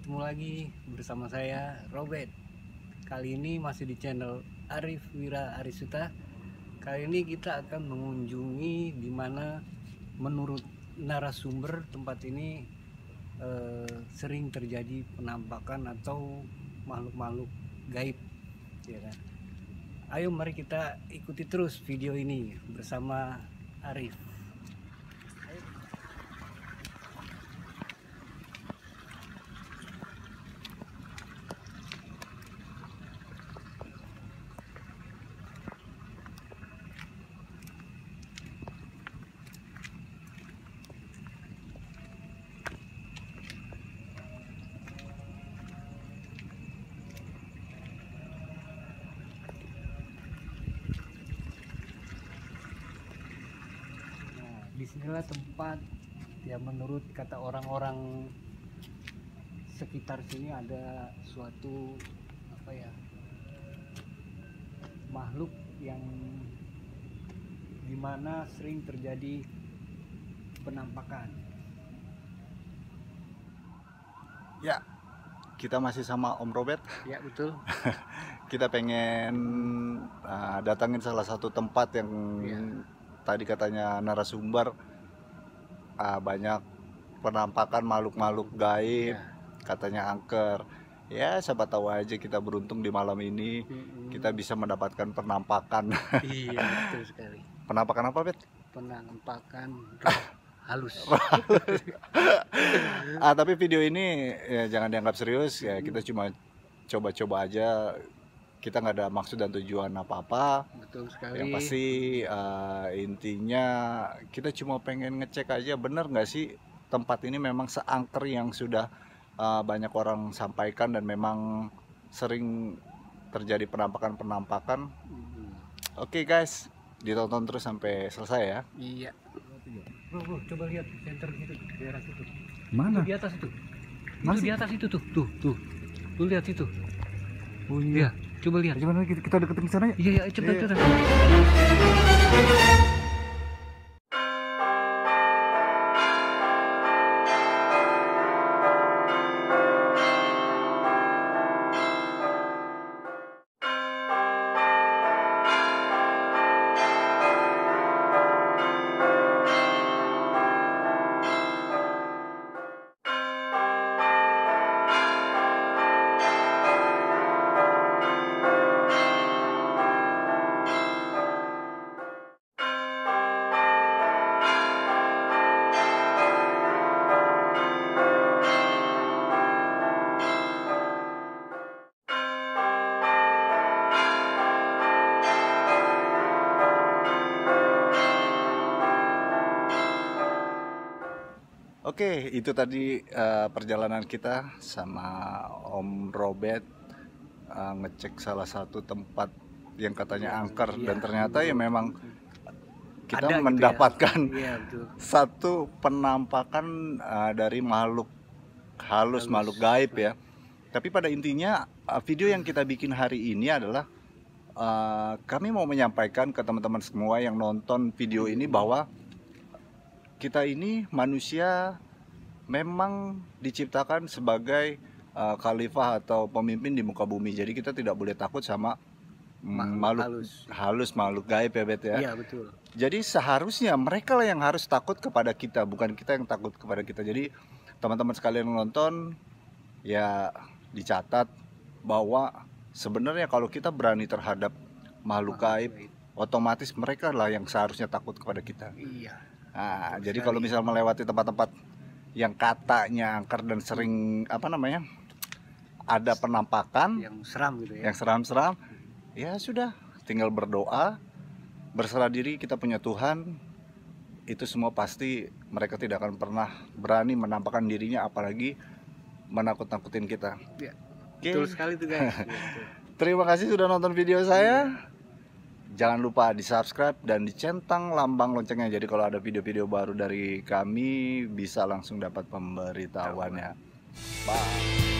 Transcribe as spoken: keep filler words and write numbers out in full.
ketemu lagi bersama saya Robert. Kali ini masih di channel Arif Wira Arisuta. Kali ini kita akan mengunjungi di mana menurut narasumber tempat ini eh, sering terjadi penampakan atau makhluk-makhluk gaib, ya kan? Ayo mari kita ikuti terus video ini bersama Arif. Disinilah tempat yang menurut kata orang-orang sekitar sini ada suatu apa ya, makhluk yang dimana sering terjadi penampakan. Ya, kita masih sama Om Robert. Ya betul. Kita pengen uh, datangin salah satu tempat yang ya. Tadi katanya narasumber uh, banyak penampakan makhluk-makhluk gaib, ya. Katanya angker. Ya, siapa tahu aja kita beruntung di malam ini mm-hmm. kita bisa mendapatkan penampakan. Iya, betul sekali. Penampakan apa, Bet? Penampakan roh halus. Ah, tapi video ini ya jangan dianggap serius ya, kita cuma coba-coba aja. Kita nggak ada maksud dan tujuan apa-apa. Betul sekali. Yang pasti uh, intinya kita cuma pengen ngecek aja bener nggak sih tempat ini memang seangker yang sudah uh, banyak orang sampaikan dan memang sering terjadi penampakan-penampakan. Mm-hmm. Oke okay, guys, ditonton terus sampai selesai ya. Iya. Bro, bro, coba lihat center gitu, daerah situ. Mana? Itu di atas itu. Itu di atas itu tuh, tuh, tuh. Lu lihat itu. Oh iya. Coba lihat. Gimana kita, kita deketin ke sana ya? Iya, iya, cepat, cepat. Oke, itu tadi uh, perjalanan kita sama Om Robert uh, ngecek salah satu tempat yang katanya angker, iya, dan ternyata ya memang kita ada mendapatkan gitu ya. Iya, satu penampakan uh, dari makhluk halus, halus, makhluk gaib ya. Tapi pada intinya uh, video yang kita bikin hari ini adalah uh, kami mau menyampaikan ke teman-teman semua yang nonton video ini bahwa kita ini manusia memang diciptakan sebagai uh, khalifah atau pemimpin di muka bumi. Jadi kita tidak boleh takut sama makhluk, makhluk halus. halus, makhluk gaib ya, Bet ya. Iya, betul. Jadi seharusnya mereka lah yang harus takut kepada kita, bukan kita yang takut kepada kita. Jadi teman-teman sekalian nonton ya dicatat bahwa sebenarnya kalau kita berani terhadap makhluk gaib, otomatis mereka lah yang seharusnya takut kepada kita. Iya. Nah, jadi kalau misal melewati tempat-tempat yang katanya angker dan sering apa namanya ada penampakan yang seram gitu ya, yang seram-seram, ya sudah tinggal berdoa, berserah diri, kita punya Tuhan. Itu semua pasti mereka tidak akan pernah berani menampakkan dirinya, apalagi menakut-nakutin kita. Ya, betul okay. sekali tuh guys. Terima kasih sudah nonton video saya. Jangan lupa di subscribe dan dicentang lambang loncengnya. Jadi kalau ada video-video baru dari kami bisa langsung dapat pemberitahuannya. Bye.